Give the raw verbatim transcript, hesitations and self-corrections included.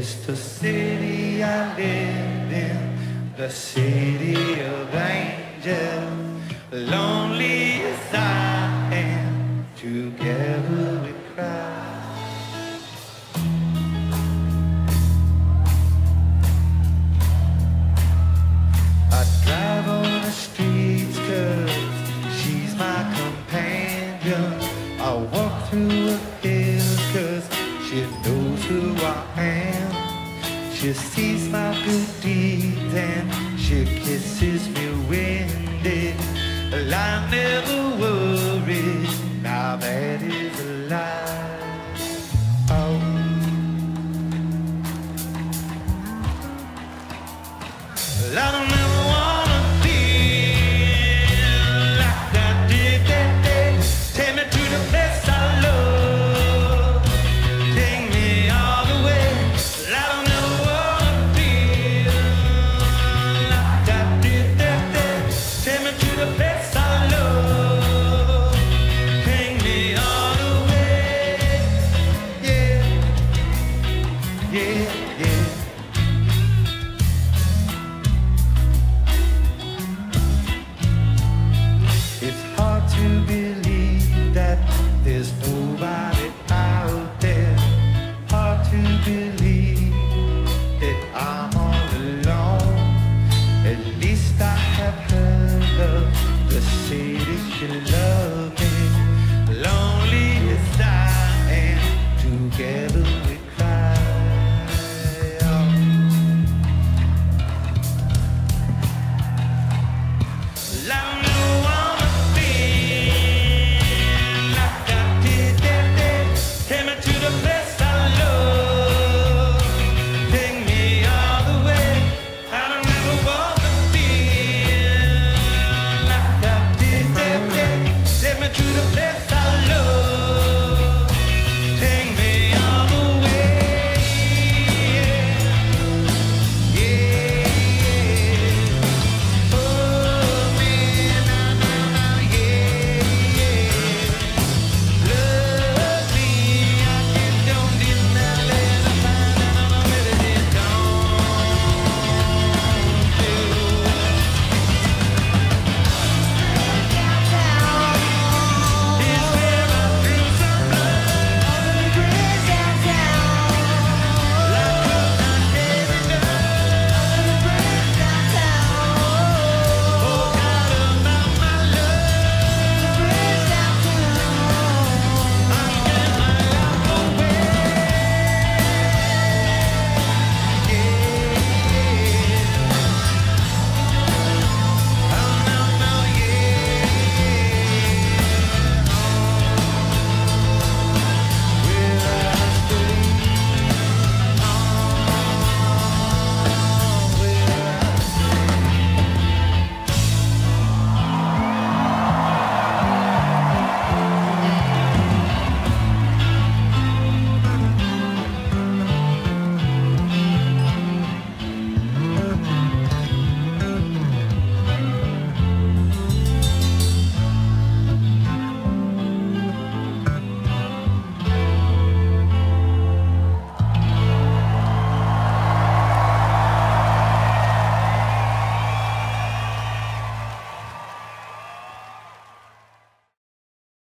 is the city I live in, the city of angels. Lonely as I am, together we cry. I drive on the streets 'cause she's my companion. I walk through the hills 'cause she knows who I am. She sees my good deeds and she kisses me winded. I never worry, now that is a lie. Oh. I don't